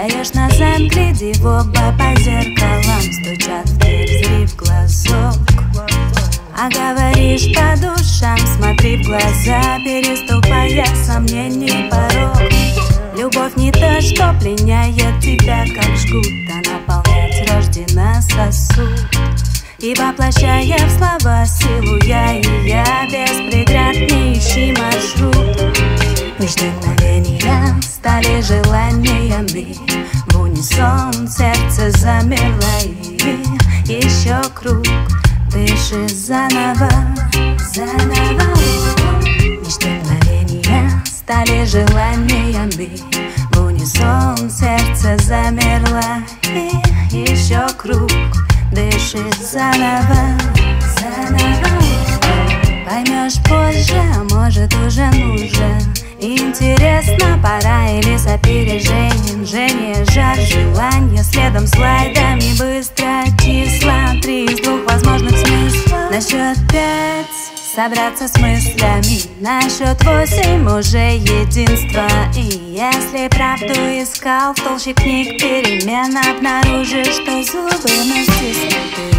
Встаешь назад, гляди в оба по зеркалам, стучат в дверь, зри в глазок. А говоришь по душам, смотри в глаза, переступая сомнений порог. Любовь не то, что пленяет тебя, как жгут, а наполнять рождена сосуд. И воплощая в слова силу я и я, без преград не ищи маршрут. Между мгновения стали желаниями, в унисон сердце замерло и еще круг. Дыши заново, заново. Между мгновения стали желаниями, в унисон сердце замерло и еще круг. Дыши заново, заново. Поймешь позже, а может уже нужно. Интересно, пора или с опережением. Жжение, жар, желание, следом слайдами быстро. Числа 3 из 2 возможных смыслов. На счет 5 собраться с мыслями. На счет 8 уже единство. И если правду искал в толще книг перемен, обнаружишь, что зубы на стиснуты.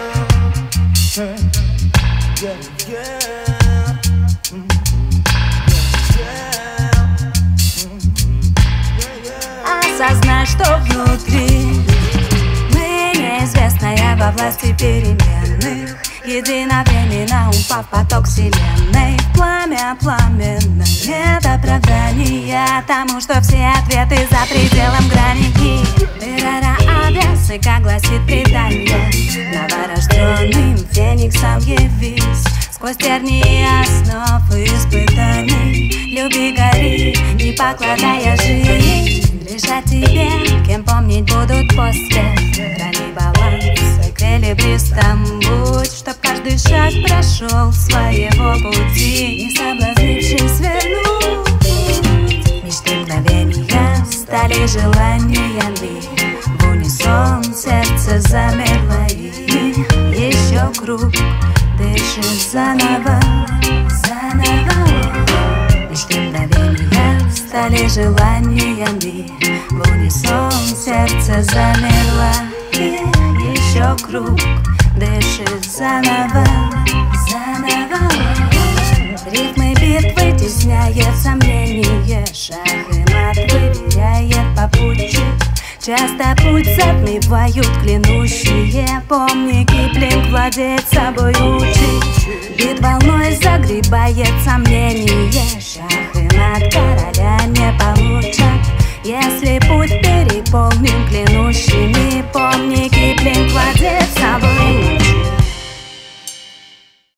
Осознай, что внутри мы неизвестная во власти переменных. Единовременно упав в поток вселенной. Пламя пламенно, нет оправдания тому, что все ответы за пределом грани. Дырара авиасы, как гласит предание, новорожденным фениксом явись. Сквозь тернии основ и испытаний, люби, гори, не покладая жизнь. Лишь о тебе, кем помнить будут после. Храни баланс, эквилибристом будь, чтоб каждый шаг прошел своего пути, не соблазнившись вернуть. Мечты мгновения стали желаниями, в унисон сердце замерло и еще круг. Дыши заново, заново. Мечты мгновения стали желаниями, в унисон сердце замерло и еще круг. Дыши заново, заново. Ритмы битвы тесняет сомнение, шаг и мат выверяет попутчик. Часто путь затмевают клянущие, помни, Киплинг владеет собой учить. Бит волной загребает сомнение, шах и мат короля не получат. Если путь переполнен клянущими, помни, Киплинг владеет